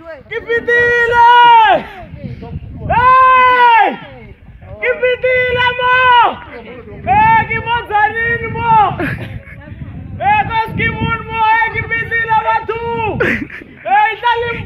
Kipitila! Hey! Kipitila mo! Hey, kimotsanin mo! Hey, kimun mo! Hey, kipitila mo tu! Hey, tali